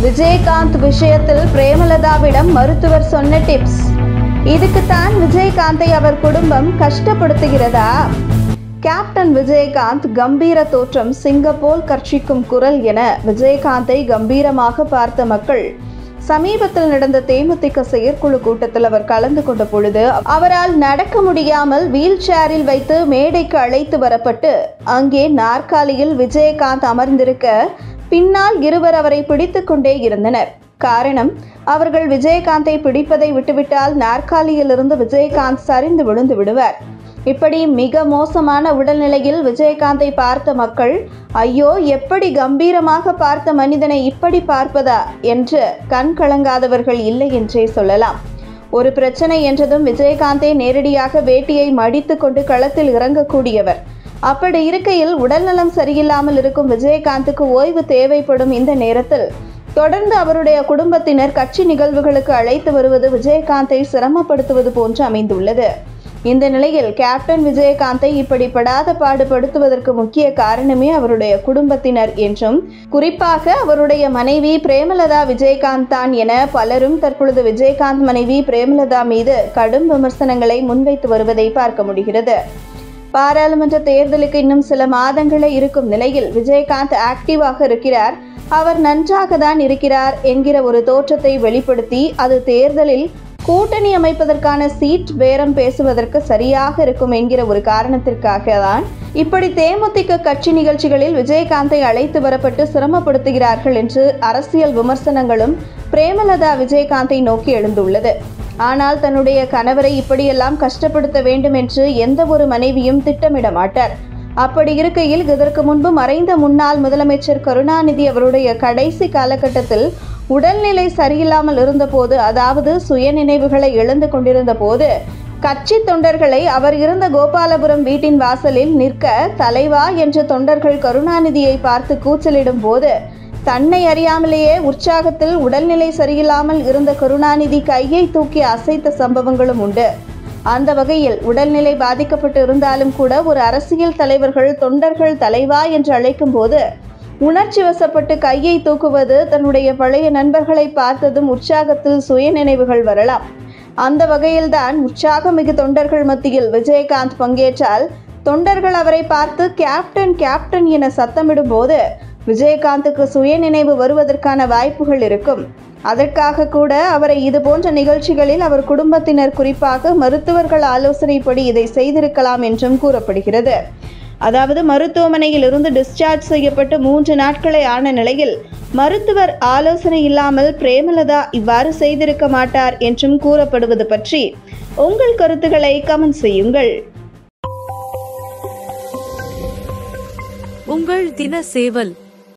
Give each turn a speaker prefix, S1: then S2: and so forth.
S1: விஜயகாந்த் விஷயத்தில் பிரேமலதாவிடம் மருத்துவர் சொன்ன டிப்ஸ். இதுக்குத்தான் விஜயகாந்தை அவர் குடும்பம் கஷ்டப்படுத்துகிறதா? கேப்டன் விஜயகாந்த் கம்பீர தோற்றம், சிங்கப்போல் கர்ச்சிக்கும் குரல் என விஜயகாந்தை கம்பீரமாக பார்த்த மக்கள் சமீபத்தில் நடந்த தேமுதிக செயற்குழு கூட்டத்தில் அவர் கலந்து கொண்ட பொழுது அவரால் நடக்க முடியாமல் வீல் சேரில் வைத்து மேடைக்கு அழைத்து வரப்பட்டு அங்கே நாற்காலியில் விஜயகாந்த் அமர்ந்திருக்க பின்னால் இருவர் அவரை பிடித்து கொண்டே இருந்தனர். காரணம், அவர்கள் விஜயகாந்தை பிடிப்பதை விட்டுவிட்டால் நாற்காலியிலிருந்து விஜயகாந்த் சரிந்து விழுந்து விடுவார். இப்படி மிக மோசமான உடல்நிலையில் விஜயகாந்தை பார்த்த மக்கள், ஐயோ, எப்படி கம்பீரமாக பார்த்த மனிதனை இப்படி பார்ப்பதா என்று கண் கலங்காதவர்கள் இல்லை என்றே சொல்லலாம். ஒரு பிரச்சனை என்றதும் விஜயகாந்தை நேரடியாக வேட்டியை மடித்து கொண்டு களத்தில் இறங்கக்கூடியவர். அப்படி இருக்கையில் உடல்நலம் சரியில்லாமல் இருக்கும் விஜயகாந்துக்கு ஓய்வு தேவைப்படும் இந்த நேரத்தில் தொடர்ந்து அவருடைய குடும்பத்தினர் கட்சி நிகழ்வுகளுக்கு அழைத்து வருவது விஜயகாந்தை சிரமப்படுத்துவது போன்று அமைந்துள்ளது. இந்த நிலையில் கேப்டன் விஜயகாந்தை இப்படி படாத பாடுபடுத்துவதற்கு முக்கிய காரணமே அவருடைய குடும்பத்தினர் என்றும், குறிப்பாக அவருடைய மனைவி பிரேமலதா விஜயகாந்த் தான் என பலரும் தற்பொழுது விஜயகாந்த் மனைவி பிரேமலதா மீது கடும் விமர்சனங்களை முன்வைத்து வருவதை பார்க்க முடிகிறது. பாராளுமன்ற தேர்தலுக்கு இன்னும் சில மாதங்களே இருக்கும் நிலையில் விஜயகாந்த் ஆக்டிவாக இருக்கிறார், அவர் நன்றாக தான் இருக்கிறார் என்கிற ஒரு தோற்றத்தை வெளிப்படுத்தி அது தேர்தலில் கூட்டணி அமைப்பதற்கான சீட் பேரம் பேசுவதற்கு சரியாக இருக்கும் என்கிற ஒரு காரணத்திற்காக தான் இப்படி தேமுதிக கட்சி நிகழ்ச்சிகளில் விஜயகாந்தை அழைத்து வரப்பட்டு சிரமப்படுத்துகிறார்கள் என்று அரசியல் விமர்சனங்களும் பிரேமலதா விஜயகாந்தை நோக்கி எழுந்துள்ளது. ஆனால் தன்னுடைய கணவரை இப்படியெல்லாம் கஷ்டப்படுத்த வேண்டும் என்று எந்த ஒரு மனைவியும் திட்டமிட மாட்டார். அப்படி இருக்கையில் இதற்கு முன்பு மறைந்த முன்னாள் முதலமைச்சர் கருணாநிதி அவருடைய கடைசி காலகட்டத்தில் உடல்நிலை சரியில்லாமல் இருந்தபோது, அதாவது சுய நினைவுகளை இழந்து கொண்டிருந்த போது, கட்சி தொண்டர்களை அவர் இருந்த கோபாலபுரம் வீட்டின் வாசலில் நிற்க தலைவா என்ற தொண்டர்கள் கருணாநிதியை பார்த்து கூச்சலிடும் போது தன்னை அறியாமலேயே உற்சாகத்தில் உடல்நிலை சரியில்லாமல் இருந்த கருணாநிதி கையை தூக்கி அசைத்த சம்பவங்களும் உண்டு. அந்த வகையில் உடல்நிலை பாதிக்கப்பட்டு இருந்தாலும் கூட ஒரு அரசியல் தலைவர்கள் தொண்டர்கள் தலைவா என்று அழைக்கும் போது உணர்ச்சி வசப்பட்டு கையை தூக்குவது, தன்னுடைய பழைய நண்பர்களை பார்த்ததும் உற்சாகத்தில் சுய நினைவுகள் வரலாம். அந்த வகையில்தான் உற்சாகமிகு தொண்டர்கள் மத்தியில் விஜயகாந்த் பங்கேற்றால் தொண்டர்கள் அவரை பார்த்து கேப்டன் கேப்டன் என சத்தமிடும் போது விஜயகாந்துக்கு சுய நினைவு வருவதற்கான வாய்ப்புகள் இருக்கும். அதற்காக கூட அவரை இது போன்ற நிகழ்ச்சிகளில் அவர் குடும்பத்தினர், குறிப்பாக மருத்துவர்கள் ஆலோசனைப்படி இதை செய்திருக்கலாம் என்றும் கூறப்படுகிறது. அதாவது மருத்துவமனையில் இருந்து டிஸ்சார்ஜ் செய்யப்பட்டு 3 நாட்களே ஆன நிலையில் மருத்துவர் ஆலோசனை இல்லாமல் பிரேமலதா இவ்வாறு செய்திருக்க மாட்டார் என்றும் கூறப்படுவது பற்றி உங்கள் கருத்துக்களை கமெண்ட் செய்யுங்கள்.
S2: உங்கள் தின சேவல்.